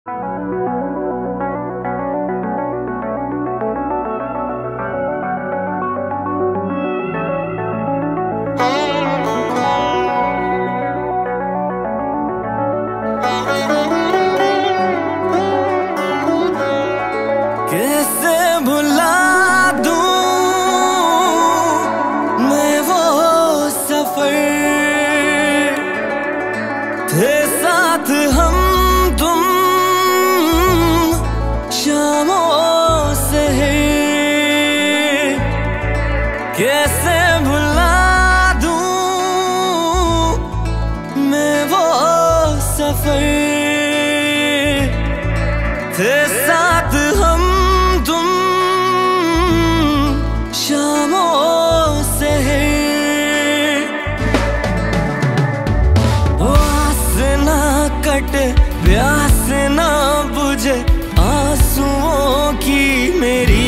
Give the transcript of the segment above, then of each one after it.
कैसे भुला दूं मैं वो सफर, थे साथ हम तुम शामों से। कैसे भुला दूं मैं वो सफर, थे साथ हम तुम शामों से। आस ना कटे प्यास ना बुझे आंसुओं की मेरी,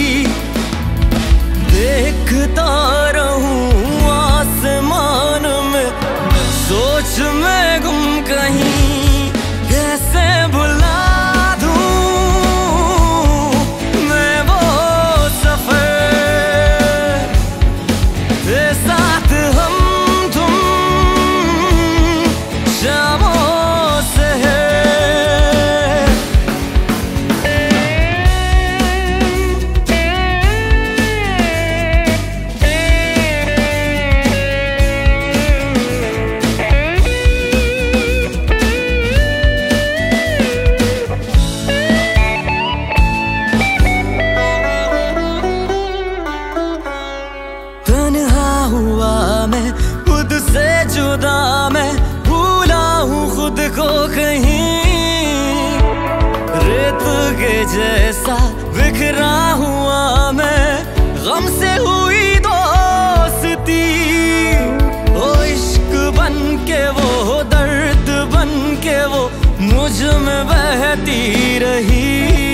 देखता रहूं आसमान में सोच में गुम कहीं। कैसे भुला मैं खुद से जुदा, मैं भूला हूँ खुद को कहीं। रेत के जैसा बिखरा हुआ मैं, गम से हुई दोस्ती। ओ इश्क बन के वो दर्द बन के वो मुझ में बहती रही।